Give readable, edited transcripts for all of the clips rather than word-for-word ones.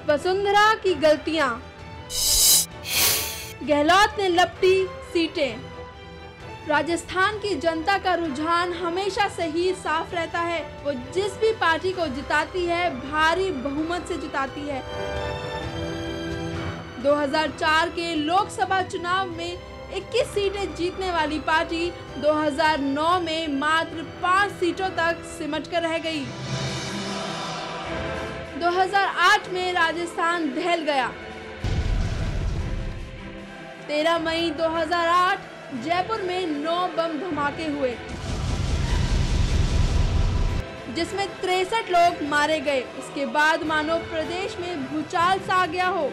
वसुंधरा की गलतियां, गहलोत ने लपटी सीटें। राजस्थान की जनता का रुझान हमेशा से ही साफ रहता है। वो जिस भी पार्टी को जिताती है, भारी बहुमत से जिताती है। 2004 के लोकसभा चुनाव में 21 सीटें जीतने वाली पार्टी 2009 में मात्र 5 सीटों तक सिमट कर रह गई। 2008 में राजस्थान दहल गया। 13 मई 2008 जयपुर में 9 बम धमाके हुए, जिसमें 63 लोग मारे गए। इसके बाद मानो प्रदेश में भूचाल सा आ गया हो।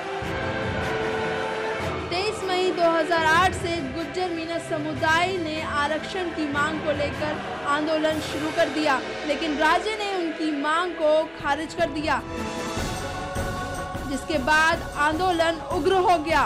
23 मई 2008 से गुज्जर मीना समुदाय ने आरक्षण की मांग को लेकर आंदोलन शुरू कर दिया, लेकिन राज्य ने उनकी मांग को खारिज कर दिया, जिसके बाद आंदोलन उग्र हो गया।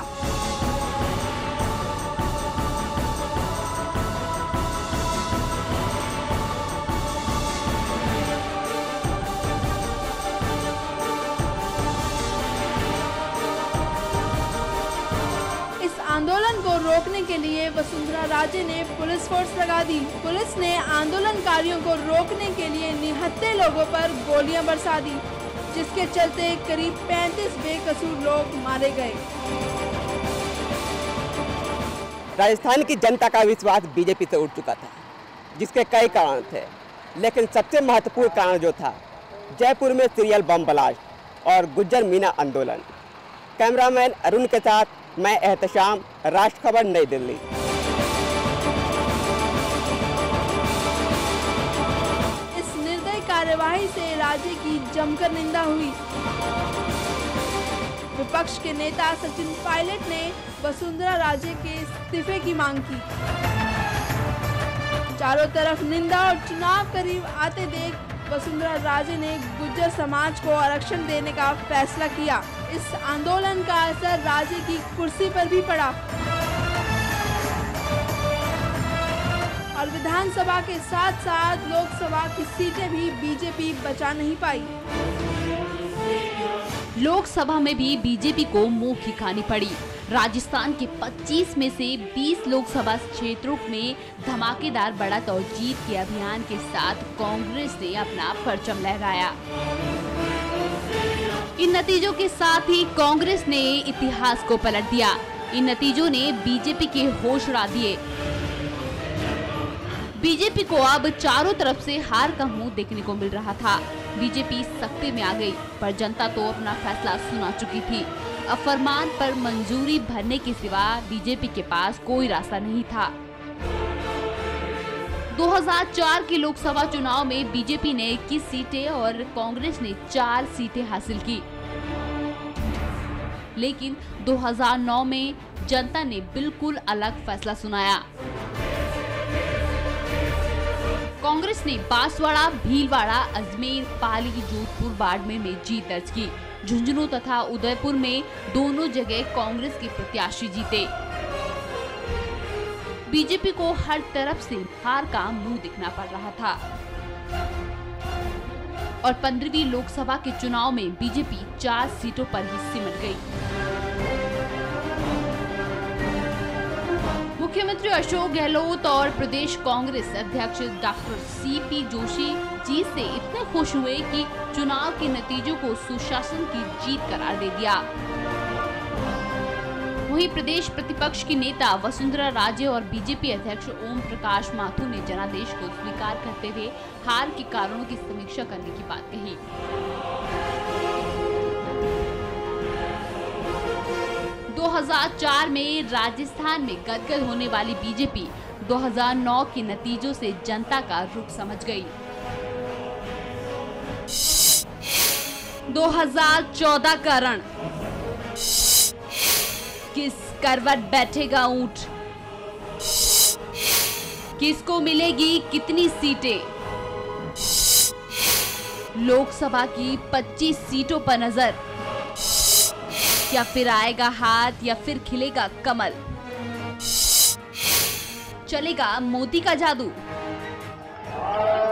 आंदोलन को रोकने के लिए वसुंधरा राजे ने पुलिस फोर्स लगा दी। पुलिस ने आंदोलनकारियों को रोकने के लिए निहत्थे लोगों पर गोलियां बरसा दी, जिसके चलते करीब 35 बेकसूर लोग मारे गए। राजस्थान की जनता का विश्वास बीजेपी से उठ चुका था, जिसके कई कारण थे, लेकिन सबसे महत्वपूर्ण कारण जो था, जयपुर में सीरियल बम ब्लास्ट और गुज्जर मीना आंदोलन। कैमरामैन अरुण के साथ मैं एहतशाम, राष्ट्र खबर, नई दिल्ली। इस निर्दयी कार्यवाही से राज्य की जमकर निंदा हुई। विपक्ष के नेता सचिन पायलट ने वसुंधरा राजे के इस्तीफे की मांग की। चारों तरफ निंदा और चुनाव करीब आते देख वसुंधरा राजे ने गुज्जर समाज को आरक्षण देने का फैसला किया। इस आंदोलन का असर राज्य की कुर्सी पर भी पड़ा और विधानसभा के साथ साथ लोकसभा की सीटें भी बीजेपी बचा नहीं पाई। लोकसभा में भी बीजेपी को मुंह की खानी पड़ी। राजस्थान के 25 में से 20 लोकसभा क्षेत्रों में धमाकेदार बढ़त और जीत के अभियान के साथ कांग्रेस ने अपना परचम लहराया। इन नतीजों के साथ ही कांग्रेस ने इतिहास को पलट दिया। इन नतीजों ने बीजेपी के होश उड़ा दिए। बीजेपी को अब चारों तरफ से हार का मुंह देखने को मिल रहा था। बीजेपी सत्ते में आ गई, पर जनता तो अपना फैसला सुना चुकी थी। अब फरमान पर मंजूरी भरने के सिवा बीजेपी के पास कोई रास्ता नहीं था। 2004 के लोकसभा चुनाव में बीजेपी ने 21 सीटें और कांग्रेस ने 4 सीटें हासिल की, लेकिन 2009 में जनता ने बिल्कुल अलग फैसला सुनाया। कांग्रेस ने बांसवाड़ा, भीलवाड़ा, अजमेर, पाली, जोधपुर, बाड़मेर में जीत दर्ज की। झुंझुनू तथा उदयपुर में दोनों जगह कांग्रेस के प्रत्याशी जीते। बीजेपी को हर तरफ से हार का मुंह दिखना पड़ रहा था और 15वीं लोकसभा के चुनाव में बीजेपी 4 सीटों पर ही सिमट गई। मुख्यमंत्री अशोक गहलोत और प्रदेश कांग्रेस अध्यक्ष डॉक्टर सीपी जोशी जीत से इतने खुश हुए कि चुनाव के नतीजों को सुशासन की जीत करार दे दिया। वहीं प्रदेश प्रतिपक्ष की नेता वसुंधरा राजे और बीजेपी अध्यक्ष ओम प्रकाश माथुर ने जनादेश को स्वीकार करते हुए हार के कारणों की समीक्षा करने की बात कही। दो 2004 में राजस्थान में गदगद होने वाली बीजेपी 2009 के नतीजों से जनता का रुख समझ गई। 2014 का रण, किस करवट बैठेगा ऊंट, किसको मिलेगी कितनी सीटें, लोकसभा की 25 सीटों पर नजर, क्या फिर आएगा हाथ या फिर खिलेगा कमल, चलेगा मोदी का जादू।